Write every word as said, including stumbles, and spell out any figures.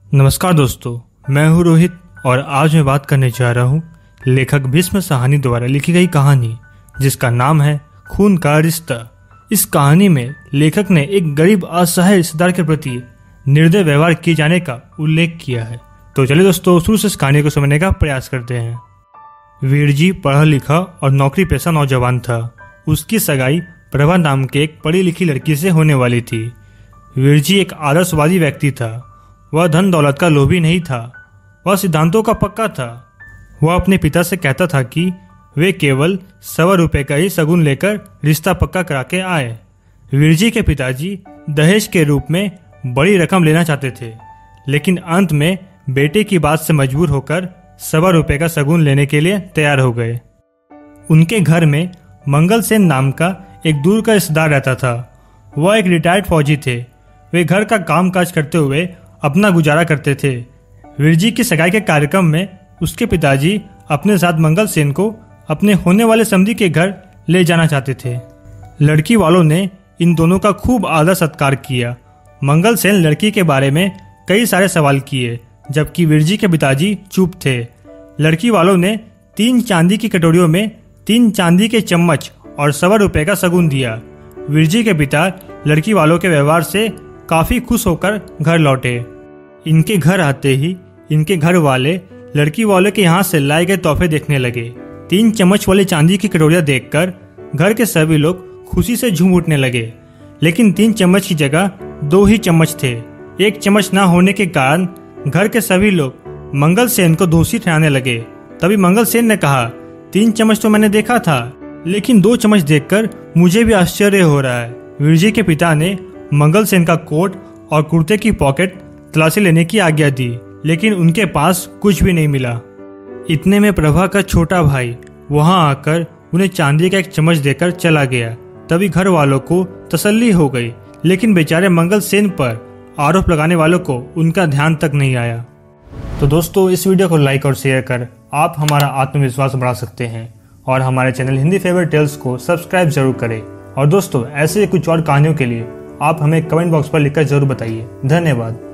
नमस्कार दोस्तों, मैं हूं रोहित और आज मैं बात करने जा रहा हूं लेखक भीष्म साहनी द्वारा लिखी गई कहानी जिसका नाम है खून का रिश्ता। इस कहानी में लेखक ने एक गरीब असहाय रिश्तेदार के प्रति निर्दय व्यवहार किए जाने का उल्लेख किया है। तो चलिए दोस्तों, शुरू से इस कहानी को समझने का प्रयास करते हैं। वीरजी पढ़ा लिखा और नौकरी पेशा नौजवान था। उसकी सगाई प्रभा नाम के एक पढ़ी लिखी लड़की से होने वाली थी। वीरजी एक आदर्शवादी व्यक्ति था। वह धन दौलत का लोभी नहीं था, वह सिद्धांतों का पक्का था। वह अपने पिता से कहता था कि वे केवल सवा रुपए का ही शगुन लेकर रिश्ता पक्का करा के आए। वीरजी के पिताजी दहेज के रूप में बड़ी रकम लेना चाहते थे, लेकिन अंत में बेटे की बात से मजबूर होकर सवा रुपए का शगुन लेने के लिए तैयार हो गए। उनके घर में मंगल सेन नाम का एक दूर का रिश्तेदार रहता था। वह एक रिटायर्ड फौजी थे। वे घर का काम काज करते हुए अपना गुजारा करते थे। वीरजी की सगाई के कार्यक्रम में उसके पिताजी अपने साथ मंगल सेन को अपने होने वाले समधी के घर ले जाना चाहते थे। लड़की वालों ने इन दोनों का खूब आदर सत्कार किया। मंगल सेन लड़की के बारे में कई सारे सवाल किए, जबकि वीरजी के पिताजी चुप थे। लड़की वालों ने तीन चांदी की कटोरियों में तीन चांदी के चम्मच और सवा रुपए का शगुन दिया। वीरजी के पिता लड़की वालों के व्यवहार से काफी खुश होकर घर लौटे। इनके घर आते ही इनके घर वाले लड़की वालों के यहाँ से लाए गए तोहफे देखने लगे। तीन चम्मच वाली चांदी की कटोरियां देखकर घर के सभी लोग खुशी से झूम उठने लगे, लेकिन तीन चम्मच की जगह दो ही चम्मच थे। एक चम्मच ना होने के कारण घर के सभी लोग मंगल सेन को दोषी ठहराने लगे। तभी मंगल सेन ने कहा, तीन चम्मच तो मैंने देखा था, लेकिन दो चम्मच देखकर मुझे भी आश्चर्य हो रहा है। वीरजी के पिता ने मंगल सेन का कोट और कुर्ते की पॉकेट तलाशी लेने की आज्ञा दी, लेकिन उनके पास कुछ भी नहीं मिला। इतने में प्रभा का छोटा भाई वहां आकर उन्हें चांदी का एक चम्मच देकर चला गया। तभी घर वालों को तसल्ली हो गई, लेकिन बेचारे मंगल सेन पर आरोप लगाने वालों को उनका ध्यान तक नहीं आया। तो दोस्तों, इस वीडियो को लाइक और शेयर कर आप हमारा आत्मविश्वास बढ़ा सकते हैं और हमारे चैनल हिंदी फेवरेट टेल्स को सब्सक्राइब जरूर करें। और दोस्तों, ऐसे कुछ और कहानियों के लिए आप हमें कमेंट बॉक्स पर लिखकर जरूर बताइए। धन्यवाद।